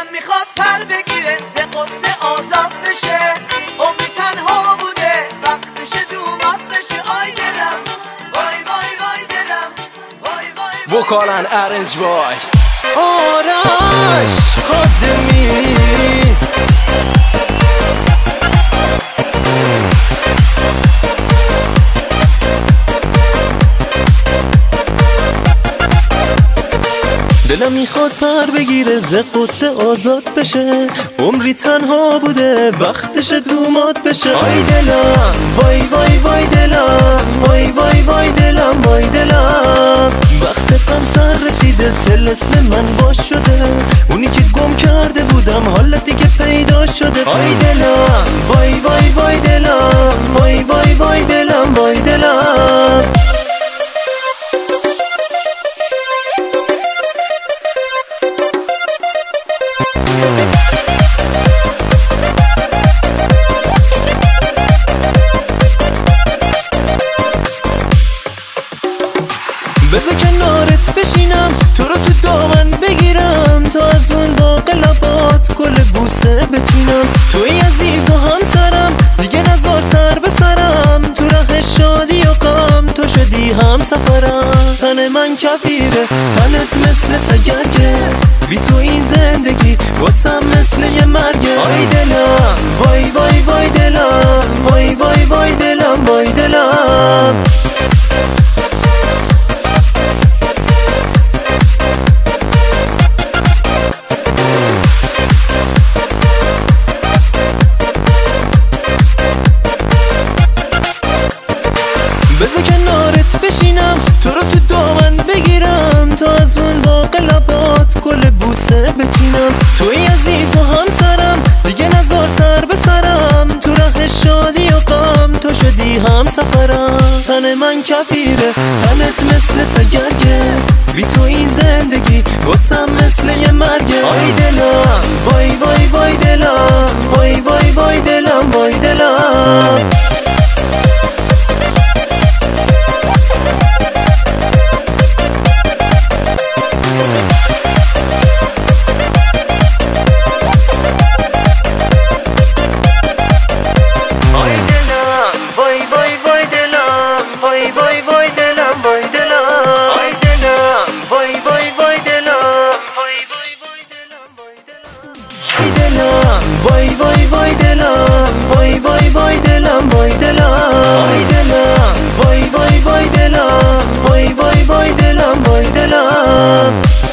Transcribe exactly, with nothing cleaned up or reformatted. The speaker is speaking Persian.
دلم میخواد پر بگیره ز قصه آزاد بشه عمری تنها بوده وقتش دومات بشه آی دلم وای وای وای دلم وای وای وکالن ارنج بای آرش خادمی دلم میخواد پر بگیره ز قصه آزاد بشه عمری تنها بوده وقتش دومات بشه آی دلم وای وای وای دلم وای وای وای دلم وای دلم وقت غم سر رسیده طلسم من باز شده اونی که گم کرده بودم حالا دیگه پیدا شده آی دلم وای وای وای دلم وای وای وای دلم وای دلم بذار کنارت بشینم تو رو تو دامن بگیرم تا از اون باغ لبات گل بوسه بچینم توی عزیز و همسرم دیگه نزار سر به سرم تو ره شادی و غم تو شدی هم سفرم تن من کفیره تنت مثل تگرگه بی تو این زندگی واسم مثل یه مرگه آی دلم وای وای وای دلم وای وای وای دلم وای دلم بذار کنارت بشینم تو رو تو دامن بگیرم تا از اون باغ لبات گل بوسه بچینم توی عزیز و همسرم دیگه نزار سر به سرم تو ره شادی و غم تو شدی هم سفرم تن من کفیره تنت مثل تگرگه بی تو این زندگی واسم مثل یه مرگه آی دلم وای وای وای دلم وای وای وای دلم وای دلم وای وای وای دلم وای وای وای دلم وای دلم وای دلم وای وای وای دلم وای وای وای دلم وای دلم